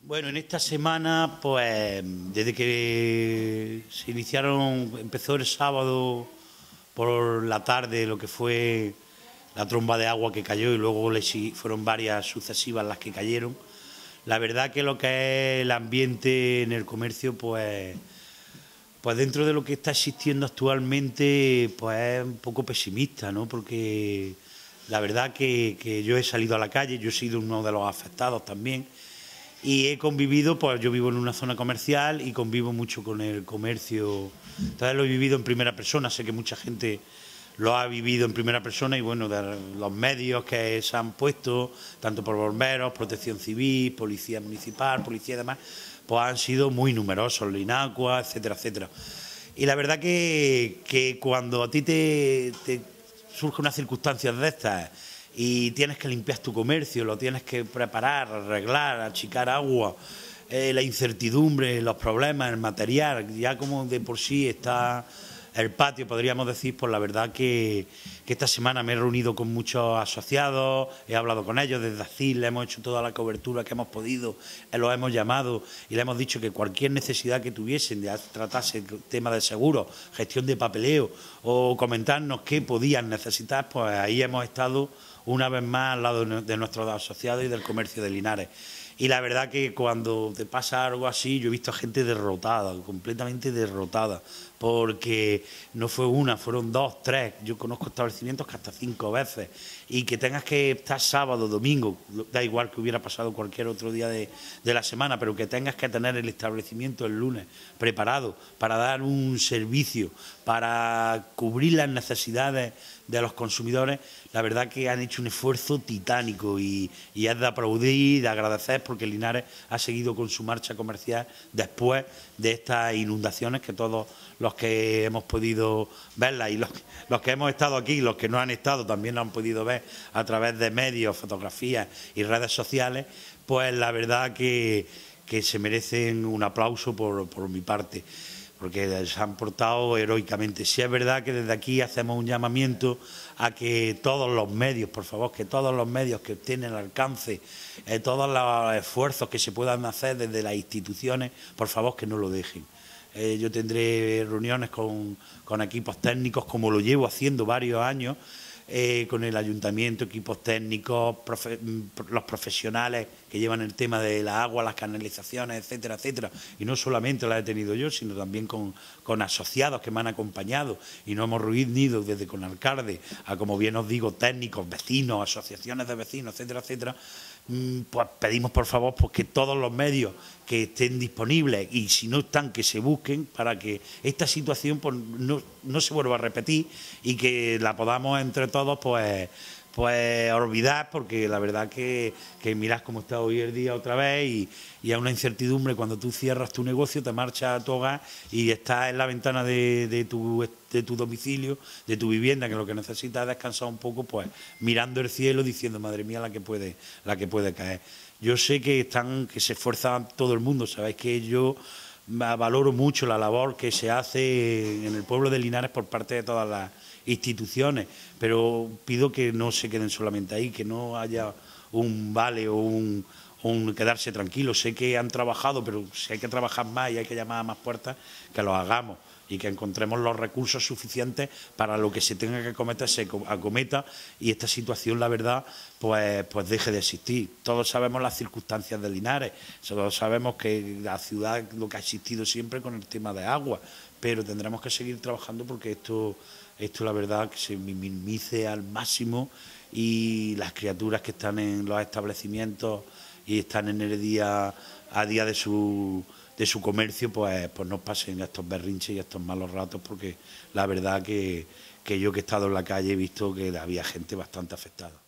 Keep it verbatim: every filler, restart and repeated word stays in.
Bueno, en esta semana, pues, desde que se iniciaron, empezó el sábado por la tarde lo que fue la tromba de agua que cayó y luego le sigui- fueron varias sucesivas las que cayeron. La verdad que lo que es el ambiente en el comercio, pues, pues dentro de lo que está existiendo actualmente, pues es un poco pesimista, ¿no? Porque la verdad que, que yo he salido a la calle, yo he sido uno de los afectados también. Y he convivido, pues yo vivo en una zona comercial y convivo mucho con el comercio. Entonces lo he vivido en primera persona, sé que mucha gente lo ha vivido en primera persona y bueno, de los medios que se han puesto, tanto por bomberos, protección civil, policía municipal, policía y demás, pues han sido muy numerosos, Linacua, etcétera, etcétera. Y la verdad que, que cuando a ti te, te surge una circunstancia de estas y tienes que limpiar tu comercio, lo tienes que preparar, arreglar, achicar agua, eh, la incertidumbre, los problemas, el material, ya como de por sí está el patio, podríamos decir, pues la verdad que, que esta semana me he reunido con muchos asociados, he hablado con ellos desde ACIL, le hemos hecho toda la cobertura que hemos podido, eh, los hemos llamado y le hemos dicho que cualquier necesidad que tuviesen, de tratarse el tema de seguro, gestión de papeleo o comentarnos qué podían necesitar, pues ahí hemos estado una vez más al lado de nuestros asociados y del comercio de Linares. Y la verdad que cuando te pasa algo así, yo he visto a gente derrotada, completamente derrotada, porque no fue una, fueron dos, tres. Yo conozco establecimientos que hasta cinco veces. Y que tengas que estar sábado, domingo, da igual que hubiera pasado cualquier otro día de, de la semana, pero que tengas que tener el establecimiento el lunes preparado para dar un servicio, para cubrir las necesidades de los consumidores, la verdad que han hecho un esfuerzo titánico y, y es de aplaudir y de agradecer porque Linares ha seguido con su marcha comercial después de estas inundaciones que todos los que hemos podido verlas y los, los que hemos estado aquí, los que no han estado también lo han podido ver a través de medios, fotografías y redes sociales, pues la verdad que, que se merecen un aplauso por, por mi parte, porque se han portado heroicamente. Sí es verdad que desde aquí hacemos un llamamiento a que todos los medios, por favor, que todos los medios que tienen alcance, eh, todos los esfuerzos que se puedan hacer desde las instituciones, por favor que no lo dejen. Eh, yo tendré reuniones con, con equipos técnicos, como lo llevo haciendo varios años, Eh, con el ayuntamiento, equipos técnicos, profe los profesionales que llevan el tema de la agua, las canalizaciones, etcétera, etcétera. Y no solamente las he tenido yo, sino también con, con asociados que me han acompañado y nos hemos reunido desde con alcalde a, como bien os digo, técnicos, vecinos, asociaciones de vecinos, etcétera, etcétera. Pues pedimos por favor pues, que todos los medios que estén disponibles y si no están que se busquen para que esta situación pues, no, no se vuelva a repetir y que la podamos entre todos pues, pues olvidar, porque la verdad que, que mirad cómo está hoy el día otra vez y, y hay una incertidumbre cuando tú cierras tu negocio, te marchas a tu hogar y estás en la ventana de, de, tu, de tu domicilio, de tu vivienda, que lo que necesitas es descansar un poco, pues mirando el cielo diciendo madre mía la que puede, la que puede caer. Yo sé que están, que se esfuerza todo el mundo, sabéis que yo valoro mucho la labor que se hace en el pueblo de Linares por parte de todas las instituciones, pero pido que no se queden solamente ahí, que no haya un vale o un, un quedarse tranquilos. Sé que han trabajado, pero si hay que trabajar más y hay que llamar a más puertas, que lo hagamos y que encontremos los recursos suficientes para lo que se tenga que acometer, se acometa y esta situación, la verdad, pues, pues deje de existir. Todos sabemos las circunstancias de Linares, todos sabemos que la ciudad lo que ha existido siempre con el tema de agua, pero tendremos que seguir trabajando porque esto, esto la verdad, que se minimice al máximo y las criaturas que están en los establecimientos y están en el día a día de su de su comercio, pues, pues no pasen estos berrinches y estos malos ratos, porque la verdad que, que yo que he estado en la calle he visto que había gente bastante afectada.